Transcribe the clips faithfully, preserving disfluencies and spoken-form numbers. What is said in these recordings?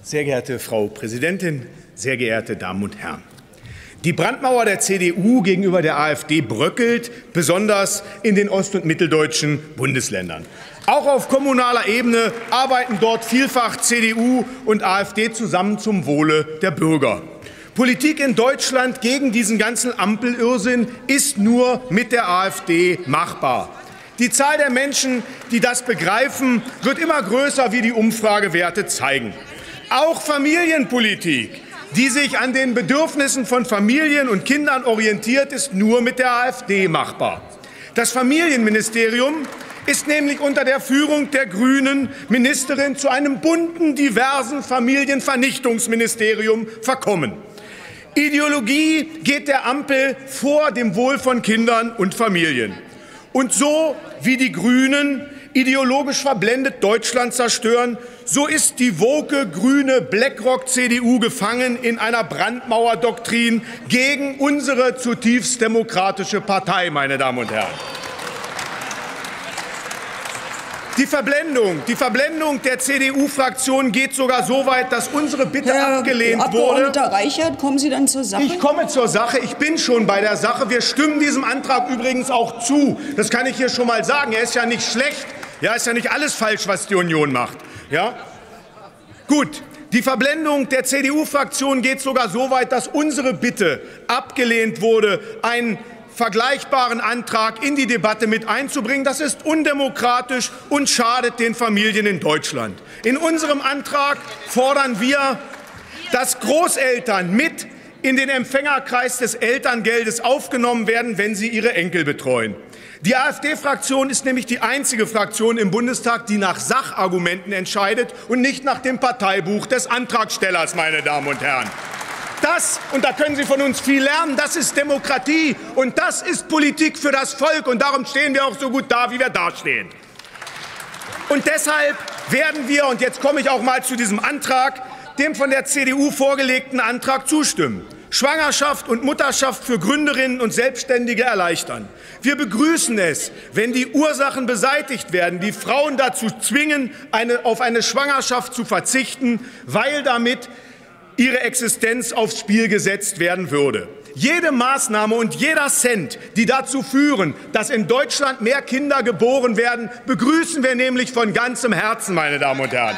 Sehr geehrte Frau Präsidentin, sehr geehrte Damen und Herren! Die Brandmauer der C D U gegenüber der AfD bröckelt, besonders in den ost- und mitteldeutschen Bundesländern. Auch auf kommunaler Ebene arbeiten dort vielfach C D U und AfD zusammen zum Wohle der Bürger. Politik in Deutschland gegen diesen ganzen Ampelirrsinn ist nur mit der AfD machbar. Die Zahl der Menschen, die das begreifen, wird immer größer, wie die Umfragewerte zeigen. Auch Familienpolitik, die sich an den Bedürfnissen von Familien und Kindern orientiert, ist nur mit der AfD machbar. Das Familienministerium ist nämlich unter der Führung der grünen Ministerin zu einem bunten, diversen Familienvernichtungsministerium verkommen. Ideologie geht der Ampel vor dem Wohl von Kindern und Familien. Und so wie die Grünen ideologisch verblendet Deutschland zerstören, so ist die woke grüne BlackRock-C D U gefangen in einer Brandmauerdoktrin gegen unsere zutiefst demokratische Partei, meine Damen und Herren. Die Verblendung, die Verblendung der C D U-Fraktion geht sogar so weit, dass unsere Bitte Herr abgelehnt Abgeordneter wurde. Reichert, kommen Sie dann zur Sache? Ich komme zur Sache. Ich bin schon bei der Sache. Wir stimmen diesem Antrag übrigens auch zu. Das kann ich hier schon mal sagen. Er ist ja nicht schlecht. Ja, ist ja nicht alles falsch, was die Union macht. Ja? Gut. Die Verblendung der C D U-Fraktion geht sogar so weit, dass unsere Bitte abgelehnt wurde, einen vergleichbaren Antrag in die Debatte mit einzubringen. Das ist undemokratisch und schadet den Familien in Deutschland. In unserem Antrag fordern wir, dass Großeltern mit in den Empfängerkreis des Elterngeldes aufgenommen werden, wenn sie ihre Enkel betreuen. Die AfD-Fraktion ist nämlich die einzige Fraktion im Bundestag, die nach Sachargumenten entscheidet und nicht nach dem Parteibuch des Antragstellers, meine Damen und Herren. Das, und da können Sie von uns viel lernen, das ist Demokratie und das ist Politik für das Volk. Und darum stehen wir auch so gut da, wie wir dastehen. Und deshalb werden wir, und jetzt komme ich auch mal zu diesem Antrag, dem von der C D U vorgelegten Antrag zustimmen. Schwangerschaft und Mutterschaft für Gründerinnen und Selbstständige erleichtern. Wir begrüßen es, wenn die Ursachen beseitigt werden, die Frauen dazu zwingen, eine, auf eine Schwangerschaft zu verzichten, weil damit ihre Existenz aufs Spiel gesetzt werden würde. Jede Maßnahme und jeder Cent, die dazu führen, dass in Deutschland mehr Kinder geboren werden, begrüßen wir nämlich von ganzem Herzen, meine Damen und Herren.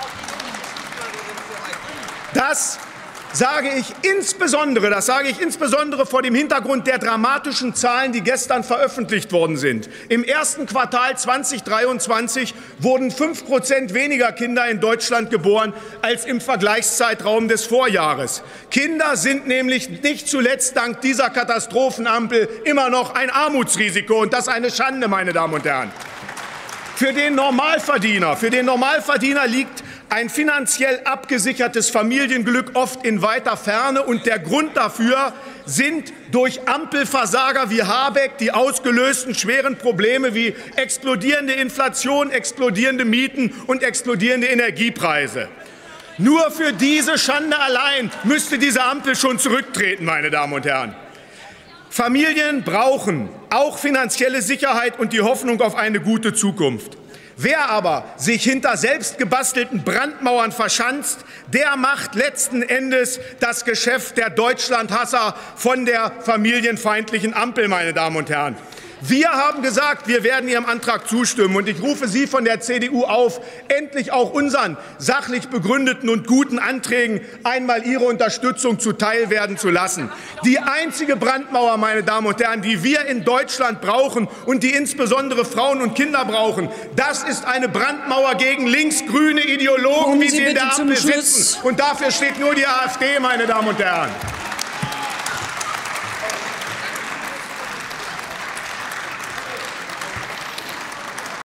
Das sage ich insbesondere, das sage ich insbesondere vor dem Hintergrund der dramatischen Zahlen, die gestern veröffentlicht worden sind. Im ersten Quartal zweitausenddreiundzwanzig wurden fünf Prozent weniger Kinder in Deutschland geboren als im Vergleichszeitraum des Vorjahres. Kinder sind nämlich nicht zuletzt dank dieser Katastrophenampel immer noch ein Armutsrisiko, und das ist eine Schande, meine Damen und Herren. Für den Normalverdiener, für den Normalverdiener liegt ein finanziell abgesichertes Familienglück oft in weiter Ferne, und der Grund dafür sind durch Ampelversager wie Habeck die ausgelösten schweren Probleme wie explodierende Inflation, explodierende Mieten und explodierende Energiepreise. Nur für diese Schande allein müsste diese Ampel schon zurücktreten, meine Damen und Herren. Familien brauchen auch finanzielle Sicherheit und die Hoffnung auf eine gute Zukunft. Wer aber sich hinter selbst gebastelten Brandmauern verschanzt, der macht letzten Endes das Geschäft der Deutschlandhasser von der familienfeindlichen Ampel, meine Damen und Herren. Wir haben gesagt, wir werden Ihrem Antrag zustimmen, und ich rufe Sie von der C D U auf, endlich auch unseren sachlich begründeten und guten Anträgen einmal Ihre Unterstützung zuteil werden zu lassen. Die einzige Brandmauer, meine Damen und Herren, die wir in Deutschland brauchen und die insbesondere Frauen und Kinder brauchen, das ist eine Brandmauer gegen linksgrüne Ideologen, wie sie in der Ampel sitzen. Und dafür steht nur die AfD, meine Damen und Herren.